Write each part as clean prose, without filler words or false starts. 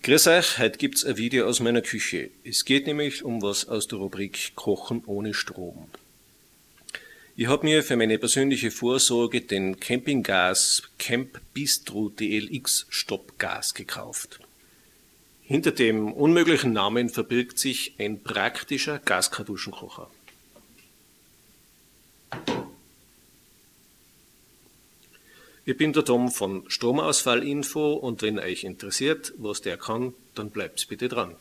Grüß euch, heute gibt's ein Video aus meiner Küche. Es geht nämlich um was aus der Rubrik Kochen ohne Strom. Ich habe mir für meine persönliche Vorsorge den Campinggas Camp Bistro DLX Stoppgas gekauft. Hinter dem unmöglichen Namen verbirgt sich ein praktischer Gaskartuschenkocher. Ich bin der Tom von Stromausfallinfo und wenn euch interessiert, was der kann, dann bleibt bitte dran.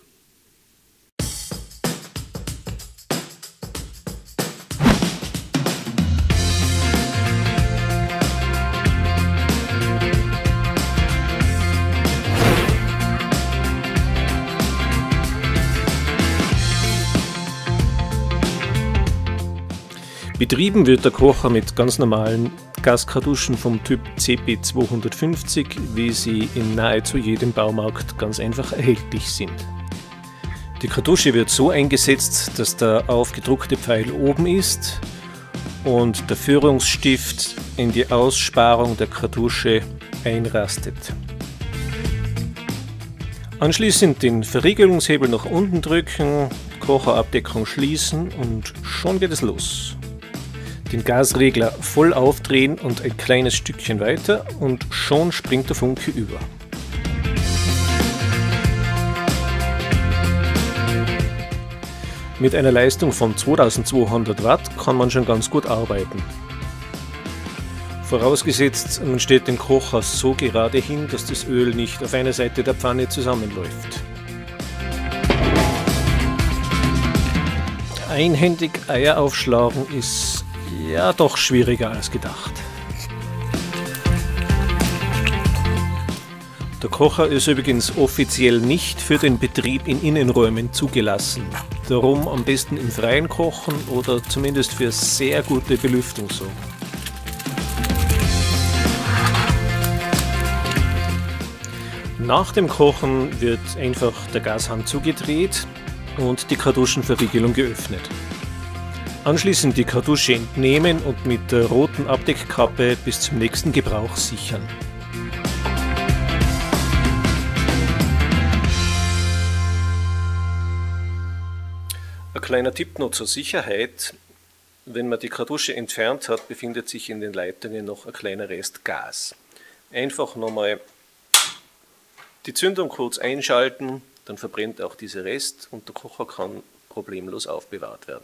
Betrieben wird der Kocher mit ganz normalen Gaskartuschen vom Typ CP250, wie sie in nahezu jedem Baumarkt ganz einfach erhältlich sind. Die Kartusche wird so eingesetzt, dass der aufgedruckte Pfeil oben ist und der Führungsstift in die Aussparung der Kartusche einrastet. Anschließend den Verriegelungshebel nach unten drücken, Kocherabdeckung schließen und schon geht es los. Den Gasregler voll aufdrehen und ein kleines Stückchen weiter und schon springt der Funke über. Mit einer Leistung von 2200 Watt kann man schon ganz gut arbeiten. Vorausgesetzt, man stellt den Kocher so gerade hin, dass das Öl nicht auf einer Seite der Pfanne zusammenläuft. Einhändig Eier aufschlagen ist ja doch schwieriger als gedacht. Der Kocher ist übrigens offiziell nicht für den Betrieb in Innenräumen zugelassen. Darum am besten im Freien kochen oder zumindest für sehr gute Belüftung sorgen. Nach dem Kochen wird einfach der Gashahn zugedreht und die Kartuschenverriegelung geöffnet. Anschließend die Kartusche entnehmen und mit der roten Abdeckkappe bis zum nächsten Gebrauch sichern. Ein kleiner Tipp noch zur Sicherheit: Wenn man die Kartusche entfernt hat, befindet sich in den Leitungen noch ein kleiner Rest Gas. Einfach nochmal die Zündung kurz einschalten, dann verbrennt auch dieser Rest und der Kocher kann problemlos aufbewahrt werden.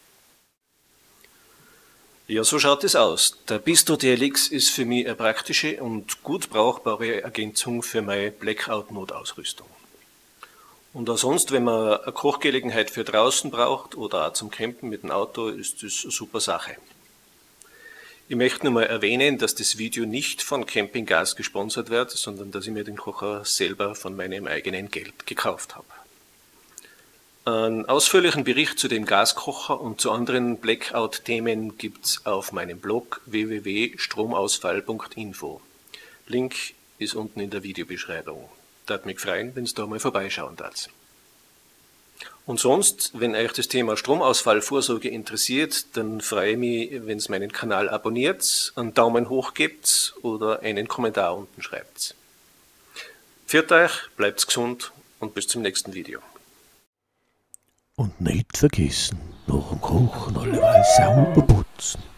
Ja, so schaut es aus. Der Bistro DLX ist für mich eine praktische und gut brauchbare Ergänzung für meine Blackout-Notausrüstung. Und auch sonst, wenn man eine Kochgelegenheit für draußen braucht oder auch zum Campen mit dem Auto, ist das eine super Sache. Ich möchte nur mal erwähnen, dass das Video nicht von Campinggas gesponsert wird, sondern dass ich mir den Kocher selber von meinem eigenen Geld gekauft habe. Einen ausführlichen Bericht zu dem Gaskocher und zu anderen Blackout-Themen gibt's auf meinem Blog www.stromausfall.info. Link ist unten in der Videobeschreibung. Würde mich freuen, wenn ihr da mal vorbeischauen würdet. Und sonst, wenn euch das Thema Stromausfallvorsorge interessiert, dann freue ich mich, wenn ihr meinen Kanal abonniert, einen Daumen hoch gebt oder einen Kommentar unten schreibt. Pfiat euch, bleibt gesund und bis zum nächsten Video. Und nicht vergessen, nach dem Kochen alleweil sauber putzen.